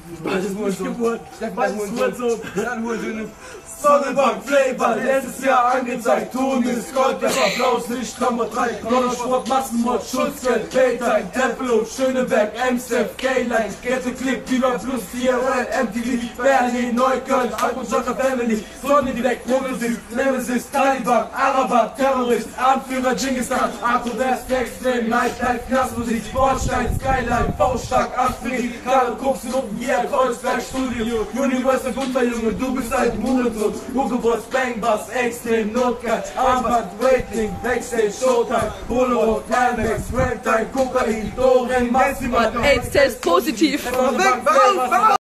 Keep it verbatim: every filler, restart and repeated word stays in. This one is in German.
Was ist Missgeburt? Was ist Hurensohn? Dann Hurensohn. Sonnenbank, Flavor, letztes Jahr angezeigt. Ton ist Gold, der war blaues Licht, Nummer drei. Rollersport, Massenmord, Schutzgeld, Paytime, Tempelhof, Schöneberg, M-Step, K-Line, Ghetto Clip, Viva Plus, D R L, M T V, Berlin, Neukölln, Alpensacher Family, Sonne direkt, Progressiv, Nemesis, Taliban, Araber, Terrorist, Anführer, Genghis Khan, Arthur West, Extreme, Nightlife, Knastmusik, Bordstein, Skyline, V-Stark, Aspirin, Karl, Koks, Lumpen, yeah, Kreuzberg, Studio, Universal, Junge, du bist ein Hurensohn. Hugo Boss, Bang Bass, Extreme, Notcut, Armband, Waiting, Backstage, Showtime, Polaroid, Timex, Ragtime, Kokain, Doren, Maximal, AIDS-Test positiv.